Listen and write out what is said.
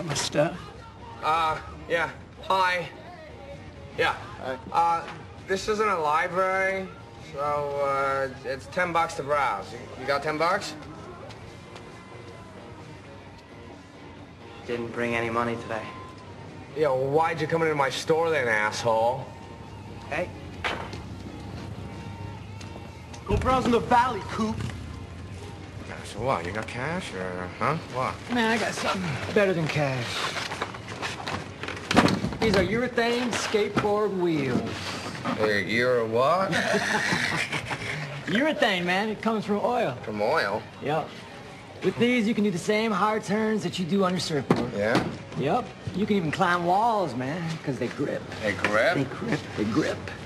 got my stuff. Yeah. Hi. Yeah. Hi. This isn't a library, so, it's $10 to browse. You got $10? Didn't bring any money today. Yeah, well, why'd you come into my store then, asshole? Hey. Go browse in the valley, Coop. So what, you got cash, or, huh? What? Man, I got something better than cash. These are urethane skateboard wheels. Hey, you're what? Urethane, man. It comes from oil. From oil? Yep. With these, you can do the same hard turns that you do on your surfboard. Yeah? Yep. You can even climb walls, man, because they grip. They grip? They grip. They grip.